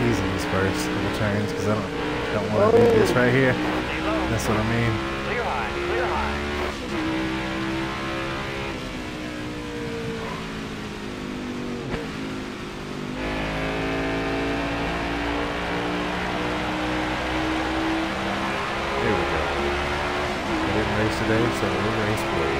easy these first couple turns because I don't want to do this right here. That's what I mean. Clear high, clear high. There we go. I didn't race today, so we'll race for you.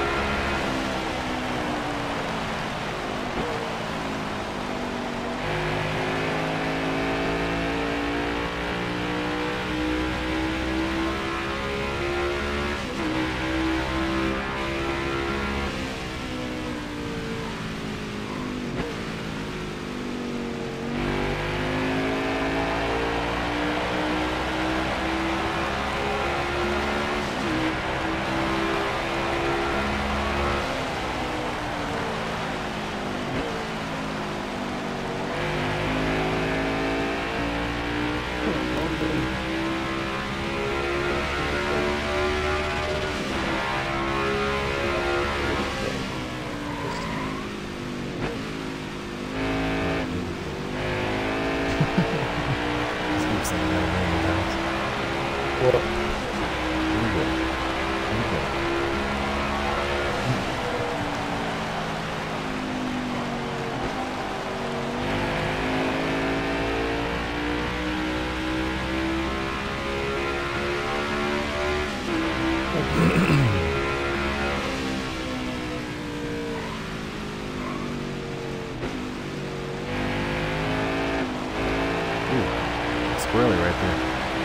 Squirrely right there.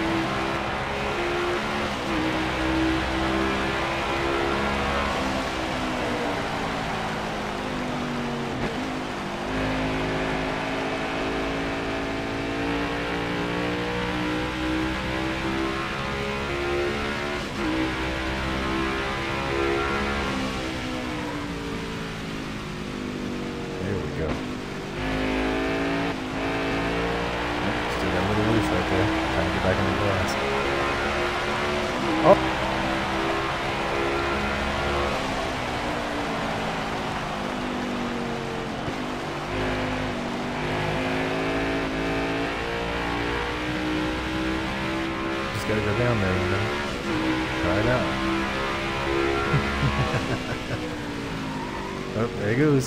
There we go. Still got a little loose right there. Trying to get back in the glass. Oh! Just gotta go down there, you know. Try it out. Oh, there he goes.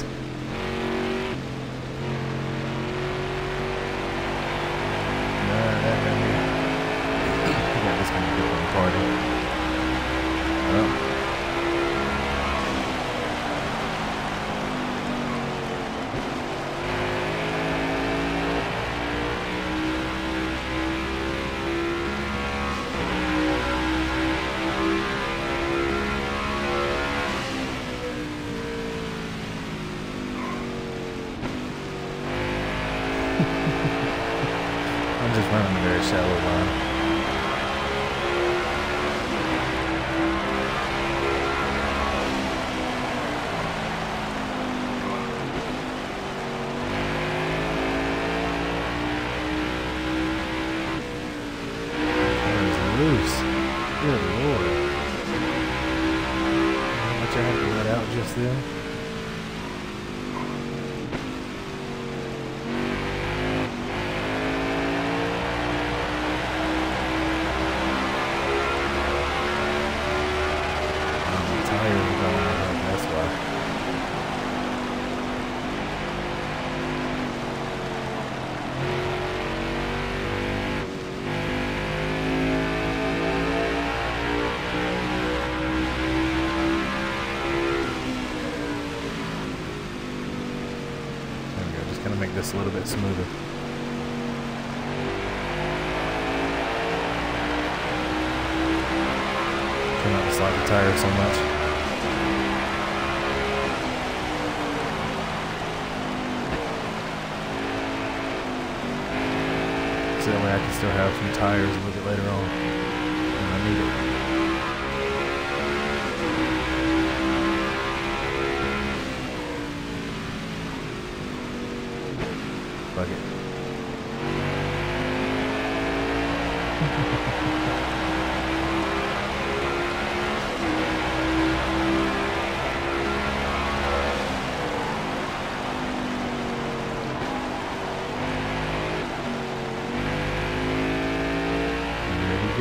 This gonna be a good party. Well. I'm just running a very shallow line. Loose. Good Lord. How much I had to let out just then? Oh, my tires are going out, that's why. Gonna make this a little bit smoother. Try not to slide the tire so much. So that way I can still have some tires a little bit later on when I need it. Fuck it.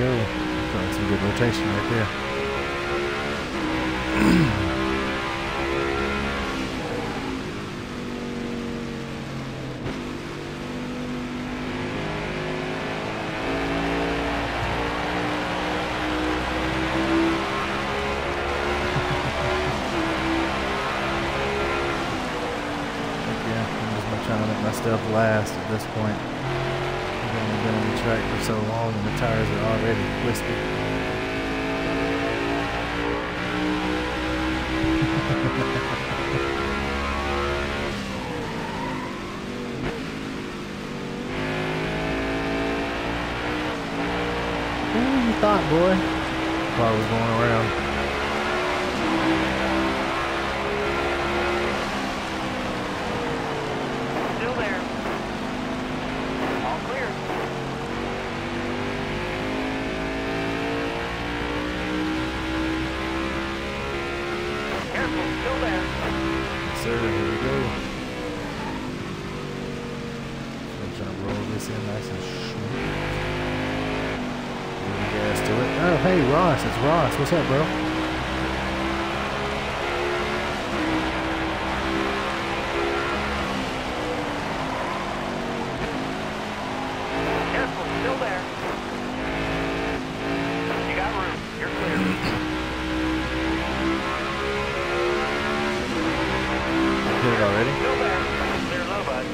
go. Feel like some good rotation right there. Trying to make myself last at this point. I've only been on the track for so long and the tires are already twisted. Who you thought, boy? Car was going around. Sir, here we go. I'm trying to roll this in nice and smooth. Gas to it. Oh, hey, Ross. It's Ross. What's up, bro? Careful, still there. You got room. You're clear. Hit it already? Still there. Clear low, bud.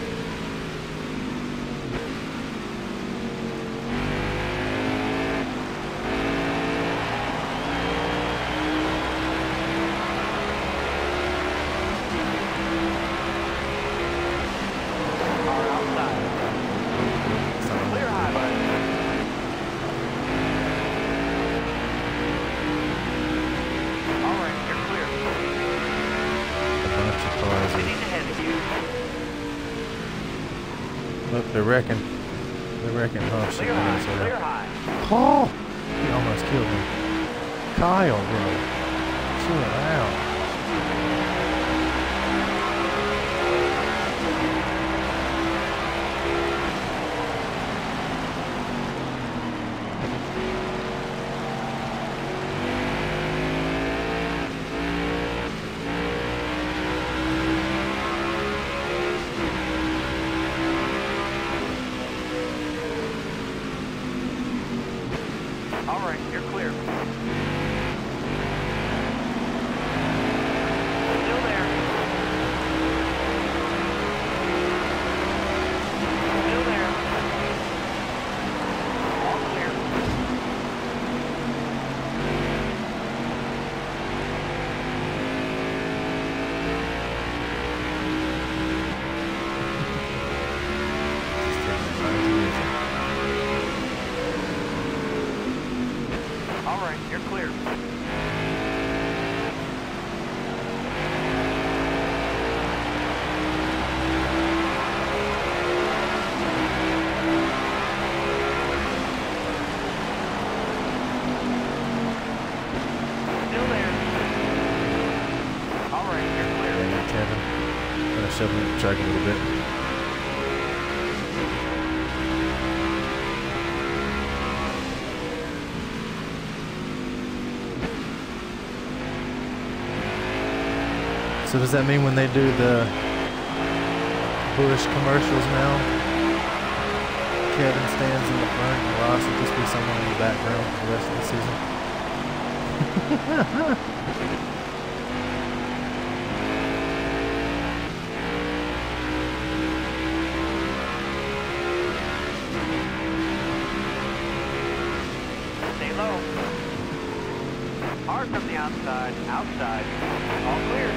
Car outside. Clear high, bud. All right, you're clear. A bunch of cars We need to head to you. Look, they're wrecking. They're wrecking. Oh, shit. Clear high, clear high. Oh! He almost killed me. Kyle, bro. Chill out. All right, you're clear. Still there. Still there. All clear. All right, you're clear. Still there. All right, you're clear. Dang it, Kevin. Gonna shove him in the track a little bit. So does that mean when they do the Bush commercials now, Kevin stands in the front and Ross will just be someone in the background for the rest of the season? Stay low. Hard from the outside. Outside. All clear.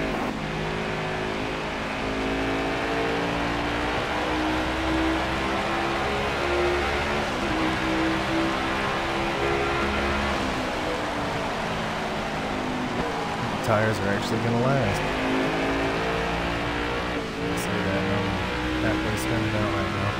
The tires are actually going to last. See that? I'm halfway spinning out right now.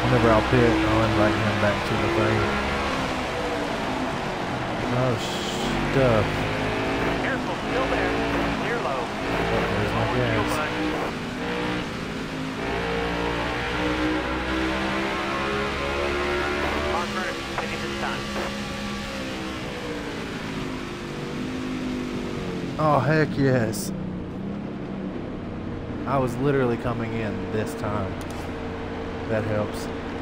Whenever I'll pit, I'll invite him back to the thing. Oh, stuff. Careful, still there. Clear low. Oh, there's my Fuel, gas. bud. Harper, taking this time. Oh, heck yes. I was literally coming in this time. That helps.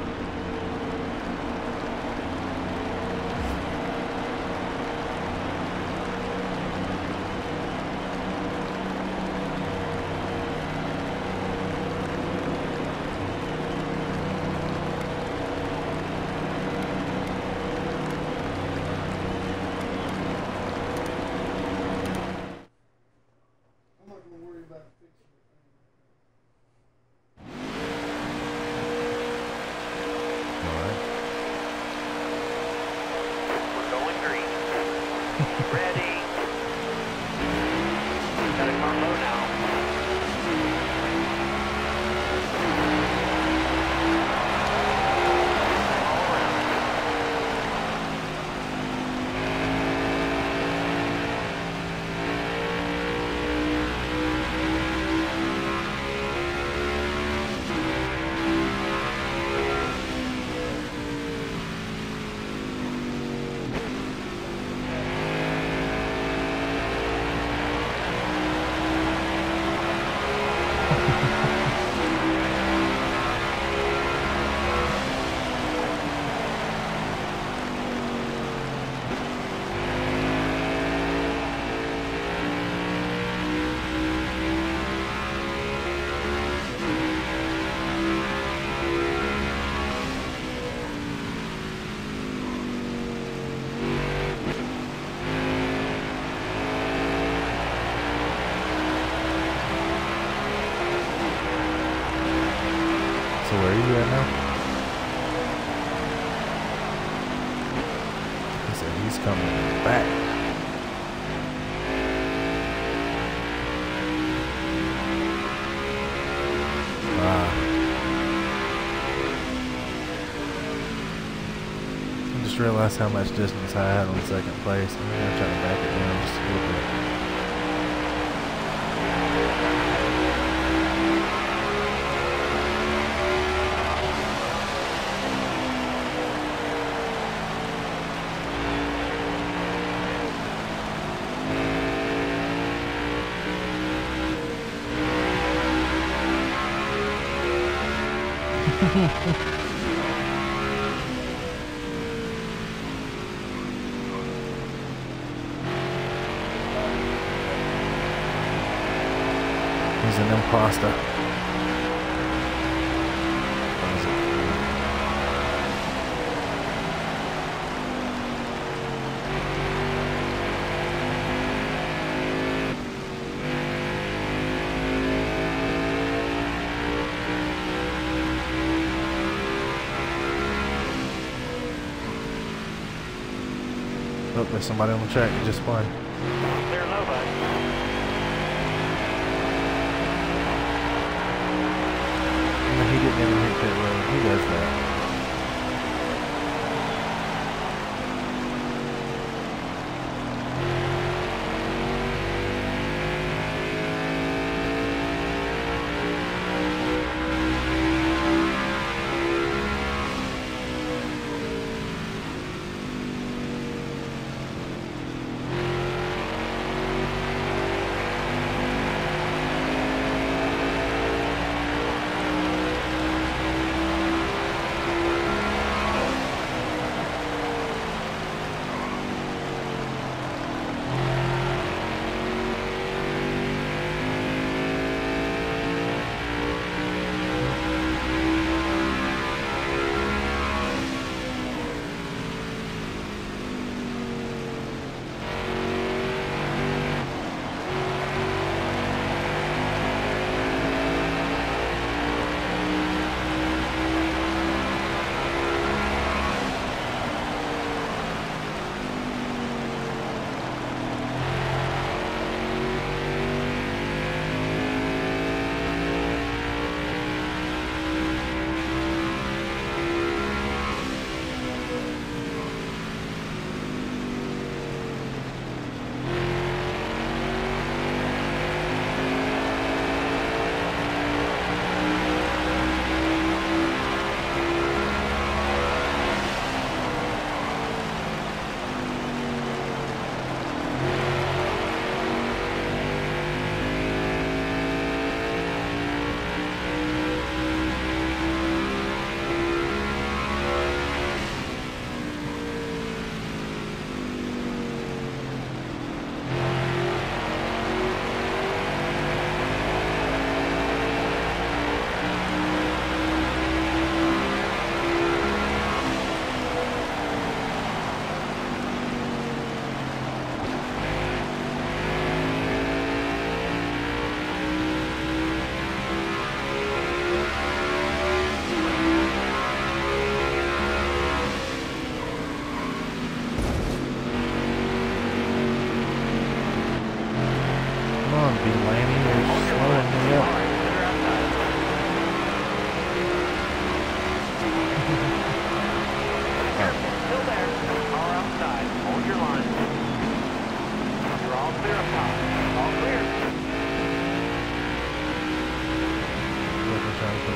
We're going green. Ready. Got a car low now. All around. So where are you at now? He said he's coming back. I just realized how much distance I had on second place. I'm gonna try to back it down just a little bit. He's an imposter. What is it? Oh, there's somebody on the track that just spun. Clear low, bud. He didn't even hit pit road. He does that.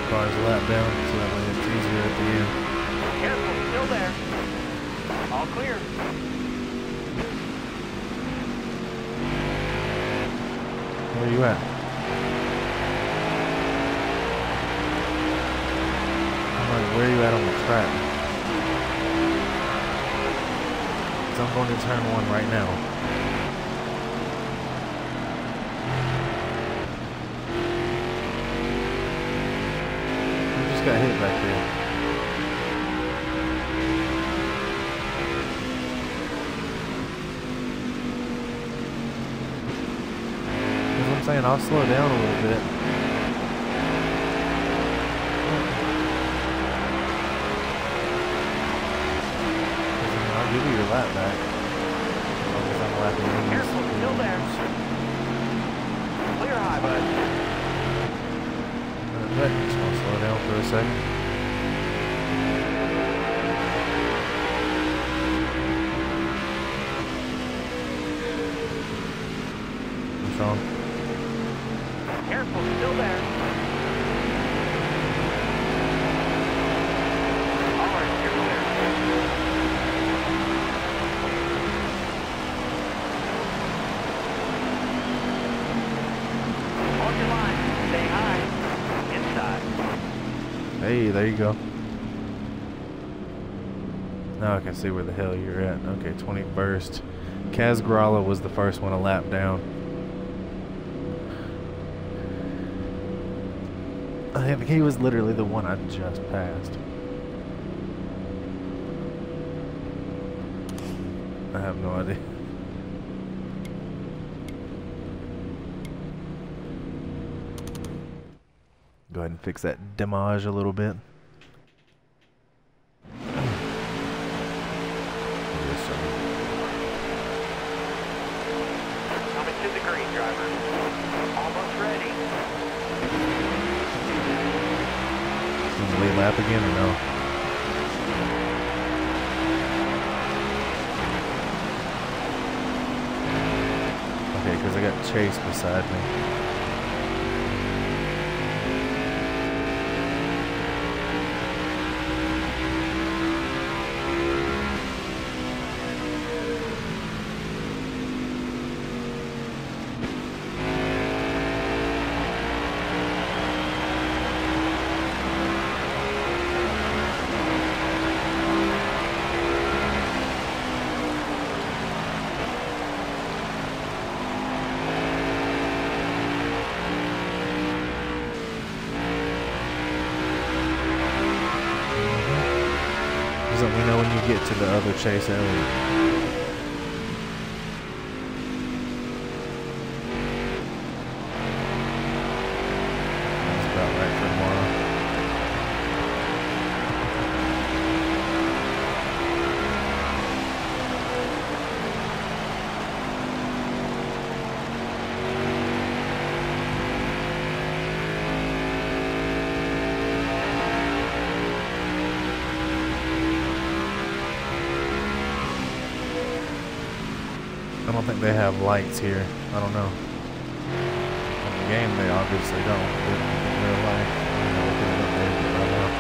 cars a lap down, so that way it's easier at the end. Careful, still there. All clear. Where are you at? I'm like, where are you at on the track? 'Cause I'm going to turn 1 right now. You just got hit back there. I'm saying I'll slow down a little bit. I'll give you your lap back. As long as I'm lapping in. Careful, still there. Clear high, bud. Just gonna slow down for a second. What's wrong? Careful, still there. All right, you're clear. Hold your line. Stay high. Inside. Hey, there you go. Now I can see where the hell you're at. Okay, 21st. Kaz Gralla was the first one a lap down. I think he was literally the one I just passed. I have no idea. Go ahead and fix that damage a little bit. Yes, sir. Coming to the green, driver. Almost ready. Lead lap again or no? Okay, because I got Chase beside me. Let me know when you get to the other Chase area. That's about right for tomorrow. I don't think they have lights here. I don't know. In the game, they obviously don't. But in real life, I don't know what they're updated right now.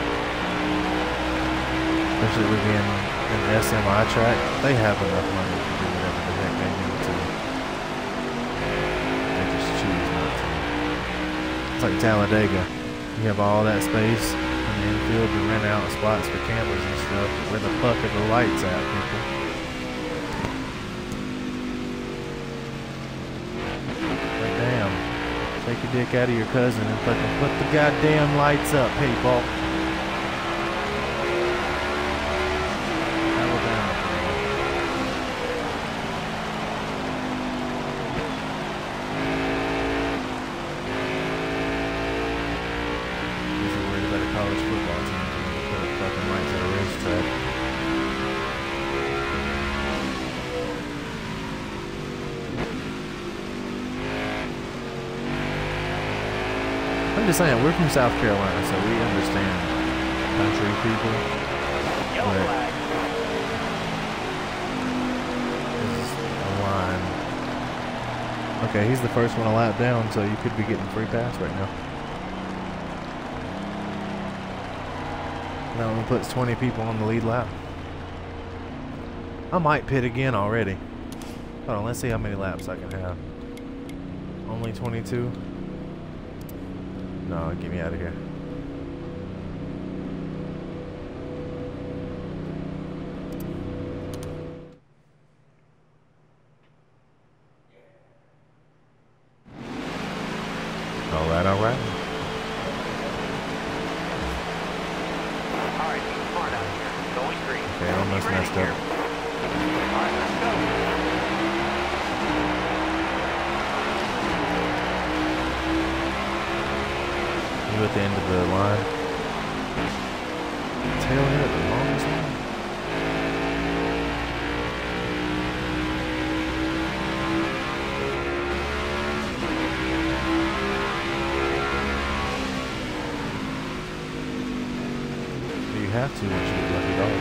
Especially with being an SMI track, they have enough money to do whatever the heck they need to. They just choose not to. It's like Talladega. You have all that space in the infield to rent out spots for campers and stuff. Where the fuck are the lights at, people? Take your dick out of your cousin and fucking put the goddamn lights up, people. Alabama. If you're worried about a college football team, you put fucking lights at a racetrack. I'm just saying, we're from South Carolina, so we understand country people. Yellow flag. This is a line. Okay, he's the first one a lap down, so you could be getting free pass right now. That one puts 20 people on the lead lap. I might pit again already. Hold on, let's see how many laps I can have. Only 22? No, get me out of here. Alright, alright. Alright, be smart out here. Going green. Okay, I almost Be ready messed here. up. Alright, let's go. You at the end of the line. Tail end at the longest one. You have to once you get lucky dog.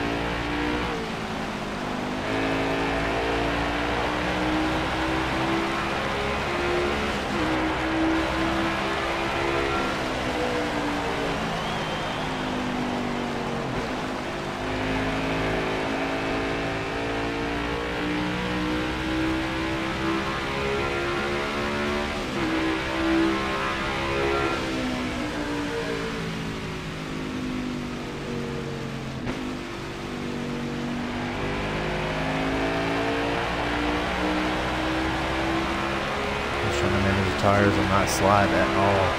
Trying to manage the tires and not slide at all.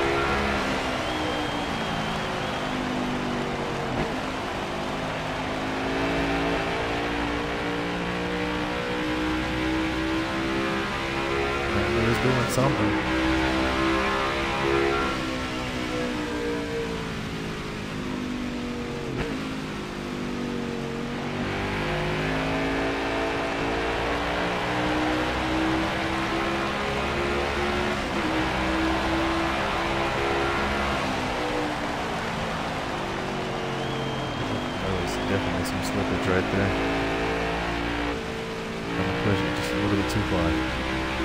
Apparently he's doing something. Definitely some slippage right there. I'm gonna push it just a little bit too far.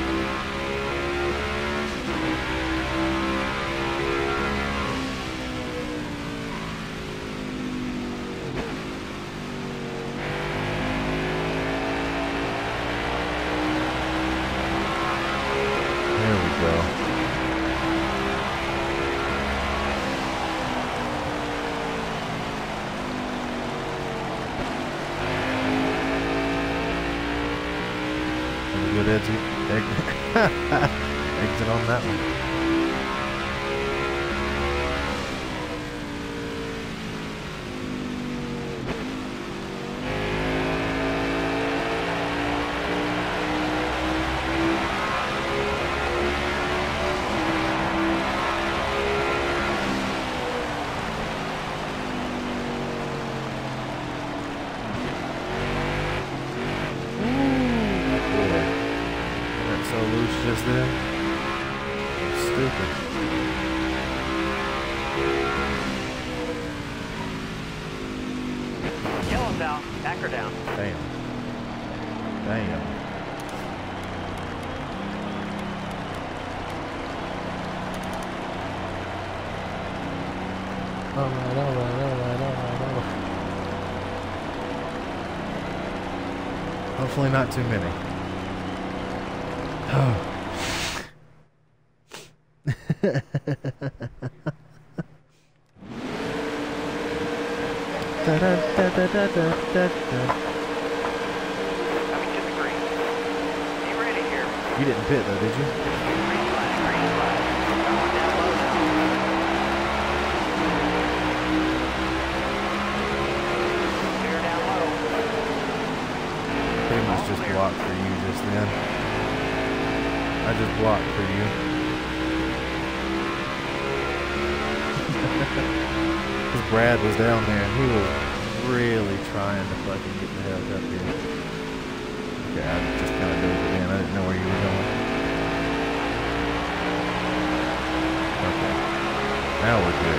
There we go. Good exit on that one. So loose just there. Stupid. Yellow's out. Back her down. Damn. Damn. Alright. Hopefully not too many. Oh. Coming to the green. Be ready here. You didn't pit though, did you? Green flag, green flag. Going down low now. Clear down low. Pretty much just blocked for you just then. I just blocked for you. Because Brad was down there and he was really trying to fucking get the hell up here. Okay, I just kind of dove it in. I didn't know where you were going. Okay. Now we're good.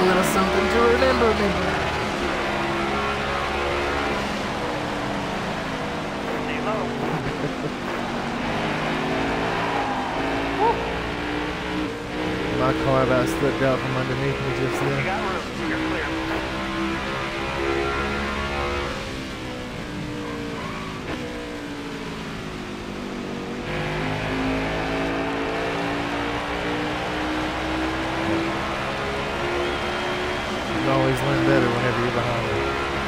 a little something to remember me by. Stay low. My car about slipped out from underneath me just You then. got room. You're clear. You always learn better whenever you're behind me.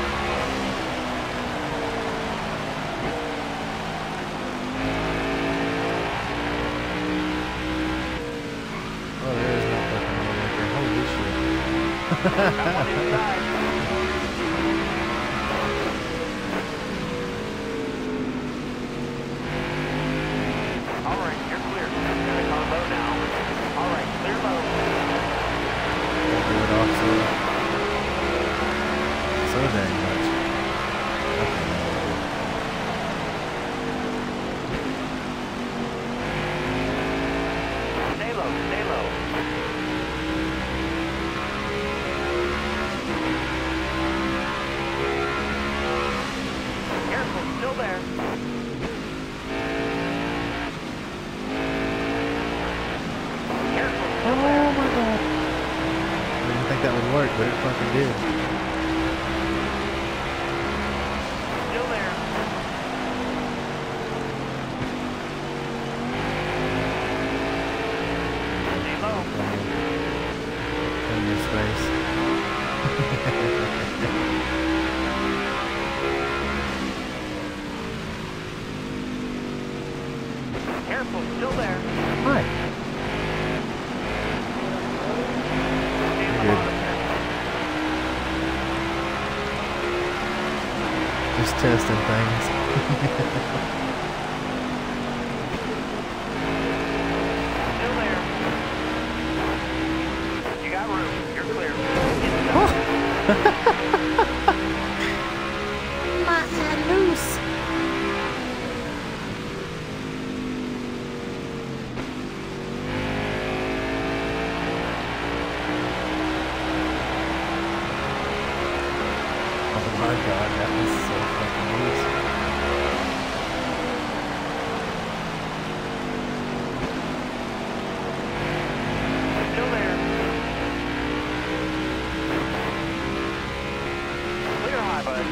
Oh, there is no fucking road right there. Holy shit. Got one inside. All right, you're clear. Got a car low now. All right, clear low. Don't do it off so dang much. Okay, now we'll do it. Stay low, stay low. Careful, still there. Careful, still there. Oh my god. I didn't think that would work, but it fucking did. Still there. Stay low. In your space. Careful, still there. Hi. Stay on the Good. bottom there. Just testing things. Still there. You got room. You're clear. Inside. My hand loose. Oh my god, that was so fucking loose. Still there. Clear high, bud.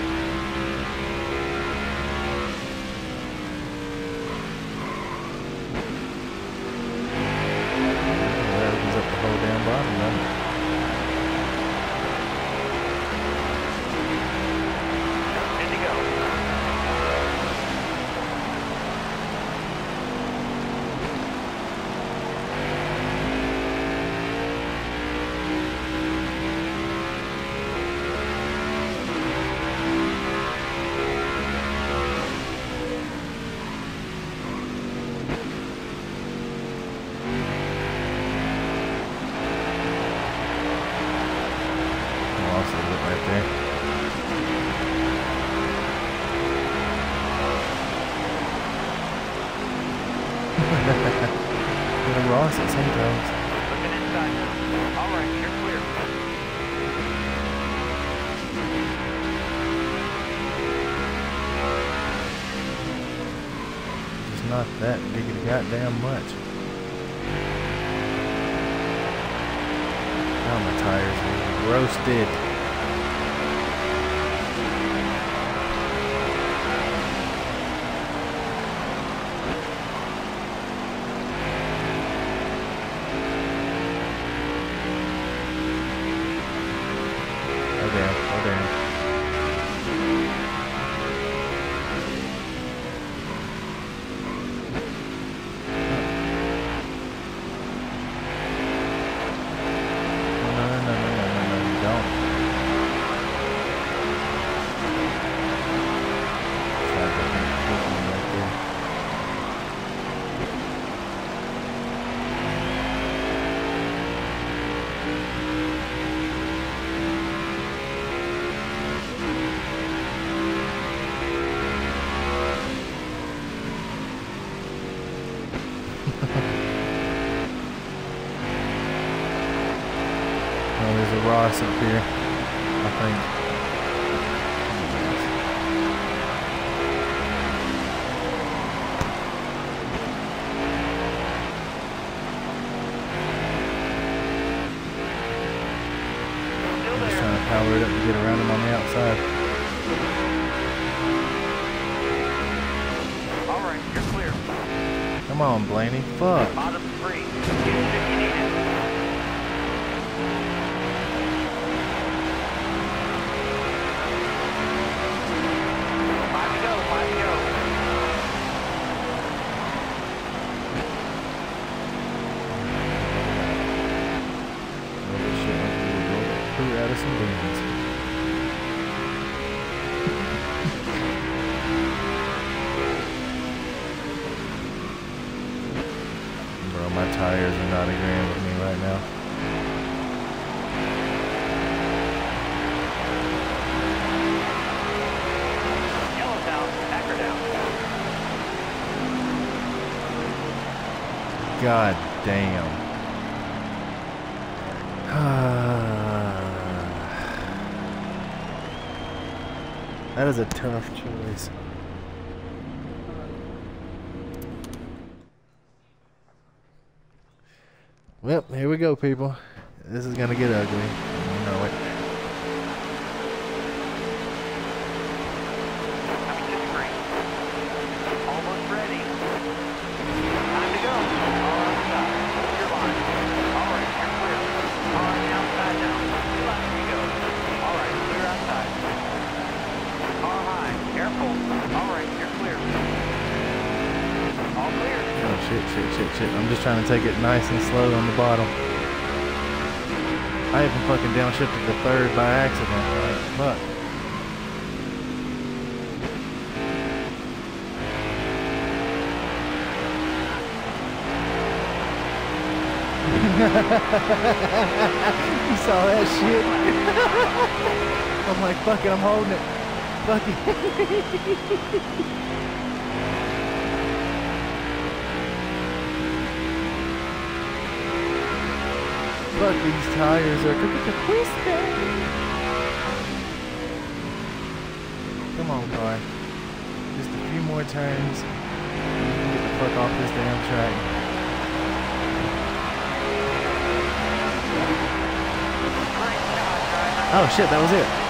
That opens up the whole damn bottom, though. Good to go. Lost a little bit right there. Gonna lost it sometimes. Looking inside now. All right, you're clear. Just not that giggity goddamn much. Now my tires are roasted. Oh damn, oh damn. No, no, no, no, no, no, no, don't. Oh, there's a Ross up here, I think. I'm just trying to power it up to get around him on the outside. All right, you're clear. Come on, Blaney. Fuck. Bottom 3. Use it if you need it. Five to go, 5 to go. Holy shit, I'm gonna go crew out of some beans. Bro, my tires are not agreeing with me right now. Yellow's down, Packer down. God damn. That is a tough choice. Well, here we go, people. This is gonna get ugly. You know it. Coming to the green. Almost ready. Time to go. All outside. Your line. All right, you're clear. All right, outside now. 2 laps to go. All right, clear outside. Car high. Careful. All right, you're clear. All clear. Oh shit. I'm just trying to take it nice and slow on the bottom. I even fucking downshifted to third by accident. Like, fuck. You saw that shit? I'm like, fuck it, I'm holding it. Fuck it. Fuck, these tires are twisted. Come on, car. Just a few more turns. And you can get the fuck off this damn track. Oh shit, that was it.